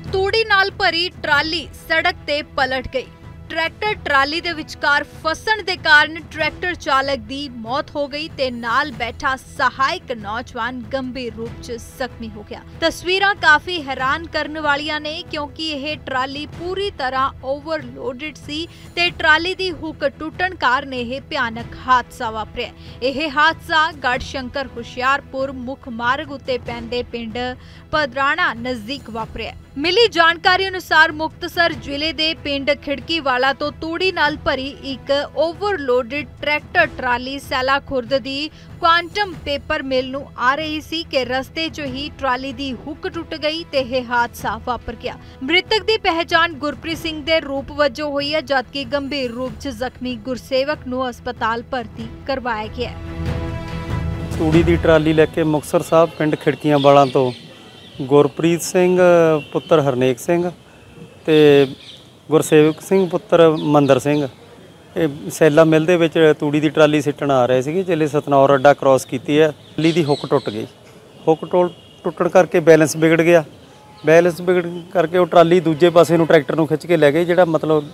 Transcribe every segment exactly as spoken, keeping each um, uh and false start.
तूड़ी नाल भरी ट्राली सड़क ते पलट गई। ट्रैक्टर ट्राली दे विचकार फसन दे कारण ट्रैक्टर चालक दी मौत हो गई ते नाल बैठा सहायक नौजवान गंभीर रूप च जख्मी हो गया। तस्वीरां काफी हैरान करने वालियां ने क्योंकि यह ट्राली पूरी तरह ओवरलोडेड सी ते ट्राली दी हुक टुटण कारण यह भयानक हादसा वापरिया। यह हादसा गढ़शंकर हुशियारपुर मुख मार्ग उत्ते पैंदे पिंड पदराणा नजदीक वापरिया। मिली जानकारी अनुसार मुक्तसर जिले दे पिंड खिड़की वाला तो तूड़ी नाल भरी एक overloaded tractor trolley Saila Khurd दी क्वांटम पेपर मिल नूं आ रही सी कि रस्ते च ही ट्राली दी हुक टुट गई ते यह हादसा वापर गया। मृतक दी पहचान गुरप्रीत सिंह दे रूप वजों हुई है, जबकि गंभीर रूप च जख्मी गुरसेवक नूं अस्पताल भर्ती करवाया गया है। तूड़ी दी ट्राली लैके मुक्तसर साहब पिंड खिड़कियां वालों तो गुरप्रीत सिंह पुत्र हरनेक सिंह ते गुरसेवक सिंह पुत्र मंदर सिंह ये सैला मिल दे विच तूड़ी दी ट्राली सिੱਟਣ आ रहे थे। जिले सतनौर अड्डा क्रॉस की है, ट्राली दी हुक टुट गई। हुक टुट टुटण करके बैलेंस बिगड़ गया। बैलेंस बिगड़ करके वो ट्राली दूजे पासे नूं ट्रैक्टर नूं खिੱਚ के लै गई। जिहड़ा मतलब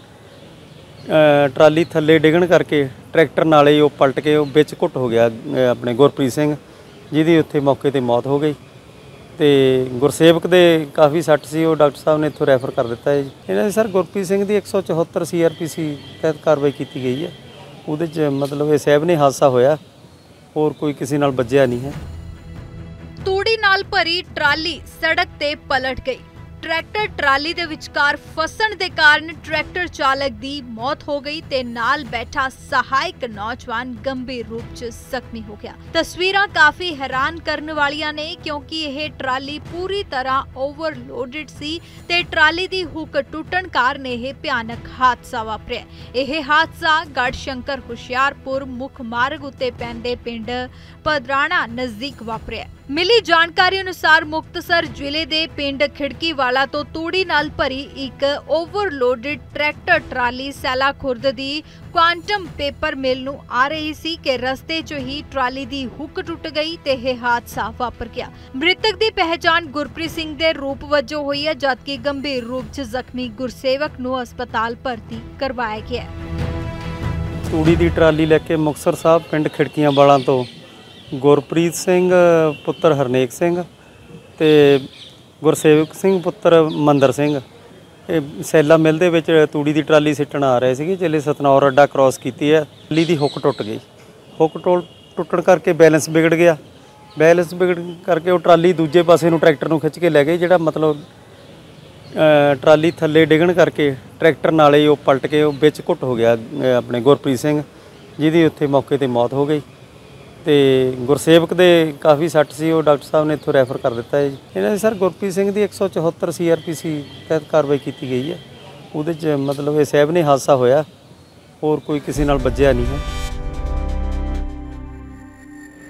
ट्राली थल्ले डिगण करके ट्रैक्टर नाले वो पलट के वो विच घुट हो गया अपने गुरप्रीत सिंह, जिहदी उत्थे मौके ते मौत हो गई। तो गुरसेवक दे काफ़ी सट सी, वो डॉक्टर साहब ने इत्थों रैफर कर दिता है। इन्होंने सर गुरप्रीत सिंह की एक सौ चौहत्तर सी आर पी सी तहत कार्रवाई की गई है। उहदे च मतलब ये सहब ने हादसा होया, और कोई किसी नाल वज्जिया नहीं है। तूड़ी नाल भरी ट्राली सड़क ते पलट गई। ट्रैक्टर ट्राली दे विचकार फसन दे कारण ट्रैक्टर चालक दी मौत हो गई ते नाल बैठा सहायक नौजवान गंभीर रूप च जख्मी हो गया। तस्वीरां काफी हैरान करने वालियां ने क्योंकि यह ट्राली पूरी तरह ओवरलोडेड सी ते ट्राली दी हुक टुटण कारण यह भयानक हादसा वापरिया। यह हादसा गढ़शंकर हुशियारपुर मुख मार्ग उत्ते पैंदे पिंड पदराणा नजदीक वापरिया। मिली जानकारी अनुसार मुक्तसर जिले दे पिंड खिड़की वाला तो तूड़ी नाल भरी एक overloaded tractor trolley Saila Khurd दी क्वांटम पेपर मिल नूं आ रही सी कि रस्ते च ही ट्राली दी हुक टुट गई ते यह हादसा वापर गया। मृतक दी पहचान गुरप्रीत सिंह दे रूप वजों हुई है, जबकि गंभीर रूप च जख्मी गुरसेवक नूं अस्पताल भर्ती करवाया गया है। तूड़ी दी ट्राली लैके मुक्तसर साहब पिंड खिड़कियां वालों तो गुरप्रीत सिंह पुत्र हरनेक सिंह ते गुरसेवक सिंह पुत्र मंदर सिंह ये सैला मिल दे विच तूड़ी दी ट्राली सिੱਟਣ आ रहे थे। जिले सतनौर अड्डा क्रॉस की है, ट्राली दी हुक टुट गई। हुक टुट टुटण करके बैलेंस बिगड़ गया। बैलेंस बिगड़ करके वो ट्राली दूजे पासे नूं ट्रैक्टर नूं खिੱਚ के लै गई। जिहड़ा मतलब ट्राली थल्ले डिगण करके ट्रैक्टर नाले वो पलट के वो विच घुट हो गया अपने गुरप्रीत सिंह, जिहदी उत्थे मौके ते मौत हो गई। तो गुरसेवक दे काफ़ी सट सी, वो डॉक्टर साहब ने इत्थों रैफर कर दिता है। इन्होंने सर गुरप्रीत सिंह की एक सौ चौहत्तर सी आर पी सी तहत कार्रवाई की गई है। उहदे च मतलब ये सहब ने हादसा होया, और कोई किसी नाल वज्जिया नहीं है।